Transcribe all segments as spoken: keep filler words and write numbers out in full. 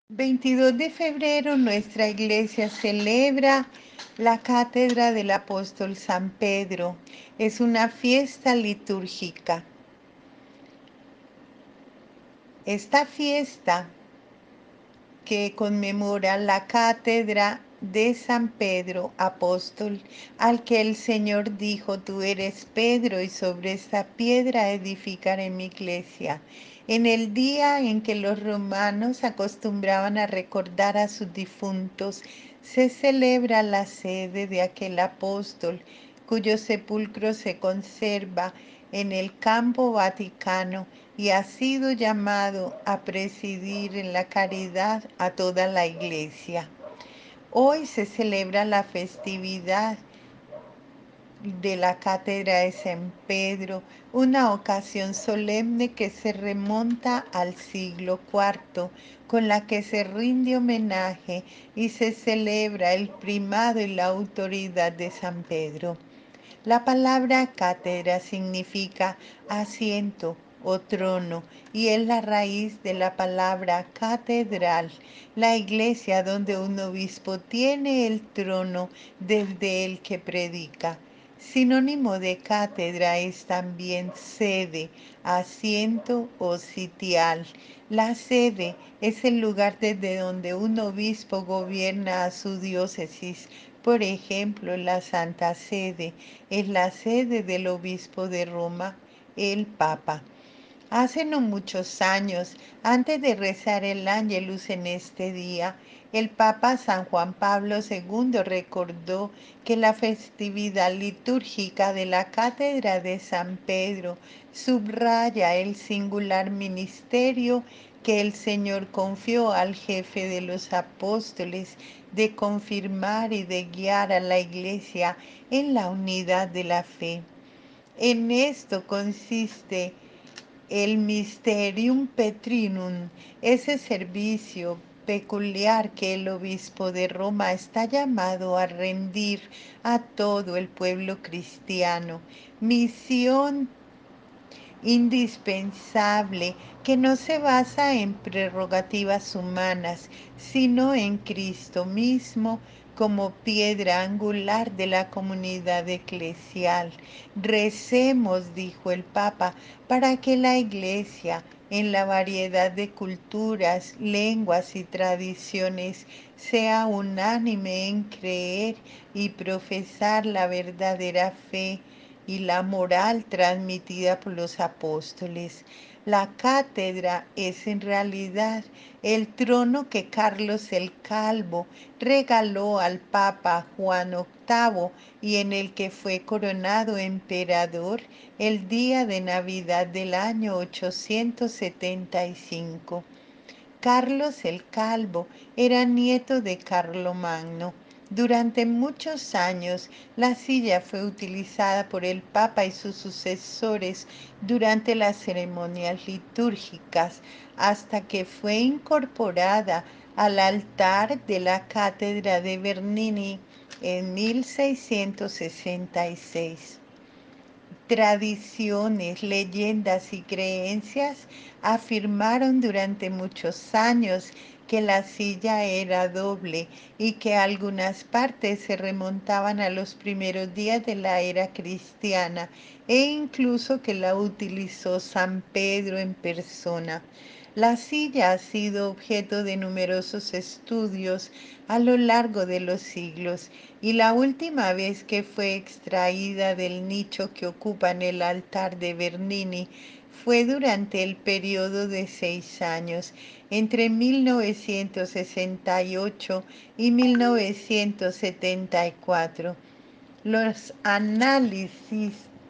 veintidós de febrero nuestra iglesia celebra la cátedra del apóstol San Pedro. Es una fiesta litúrgica. Esta fiesta que conmemora la cátedra de San Pedro, apóstol, al que el Señor dijo: tú eres Pedro, y sobre esta piedra edificaré mi iglesia. En el día en que los romanos acostumbraban a recordar a sus difuntos, se celebra la sede de aquel apóstol, cuyo sepulcro se conserva en el campo Vaticano y ha sido llamado a presidir en la caridad a toda la iglesia. Hoy se celebra la festividad de la Cátedra de San Pedro, una ocasión solemne que se remonta al siglo cuarto, con la que se rinde homenaje y se celebra el primado y la autoridad de San Pedro. La palabra cátedra significa asiento o trono y es la raíz de la palabra catedral, la iglesia donde un obispo tiene el trono desde el que predica. Sinónimo de cátedra es también sede, asiento o sitial. La sede es el lugar desde donde un obispo gobierna a su diócesis. Por ejemplo, la Santa Sede es la sede del obispo de Roma, el Papa. Hace no muchos años, antes de rezar el Ángelus en este día, el Papa San Juan Pablo segundo recordó que la festividad litúrgica de la Cátedra de San Pedro subraya el singular ministerio que el Señor confió al jefe de los apóstoles de confirmar y de guiar a la Iglesia en la unidad de la fe. En esto consiste el Mysterium Petrinum, ese servicio peculiar que el obispo de Roma está llamado a rendir a todo el pueblo cristiano. Misión indispensable que no se basa en prerrogativas humanas, sino en Cristo mismo como piedra angular de la comunidad eclesial. Recemos, dijo el Papa, para que la Iglesia, en la variedad de culturas, lenguas y tradiciones, sea unánime en creer y profesar la verdadera fe y la moral transmitida por los apóstoles. La cátedra es en realidad el trono que Carlos el Calvo regaló al Papa Juan octavo y en el que fue coronado emperador el día de Navidad del año ochocientos setenta y cinco. Carlos el Calvo era nieto de Carlomagno. Durante muchos años la silla fue utilizada por el Papa y sus sucesores durante las ceremonias litúrgicas hasta que fue incorporada al altar de la Cátedra de Bernini en mil seiscientos sesenta y seis. Tradiciones, leyendas y creencias afirmaron durante muchos años que la silla era doble y que algunas partes se remontaban a los primeros días de la era cristiana e incluso que la utilizó San Pedro en persona. La silla ha sido objeto de numerosos estudios a lo largo de los siglos y la última vez que fue extraída del nicho que ocupa en el altar de Bernini fue durante el periodo de seis años, entre mil novecientos sesenta y ocho y mil novecientos setenta y cuatro. Los análisis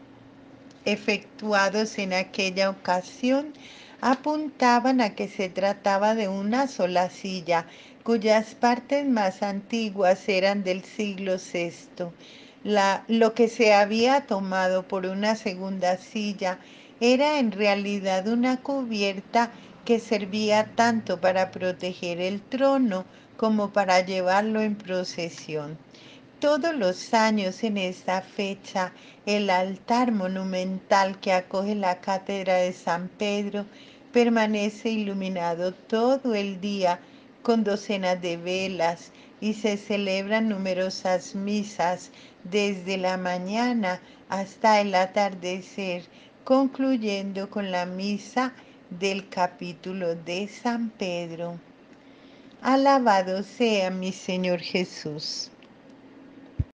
efectuados en aquella ocasión apuntaban a que se trataba de una sola silla, cuyas partes más antiguas eran del siglo sexto. La, lo que se había tomado por una segunda silla era en realidad una cubierta que servía tanto para proteger el trono como para llevarlo en procesión. Todos los años en esta fecha, el altar monumental que acoge la Cátedra de San Pedro permanece iluminado todo el día con docenas de velas y se celebran numerosas misas desde la mañana hasta el atardecer, concluyendo con la misa del capítulo de San Pedro. Alabado sea mi Señor Jesús.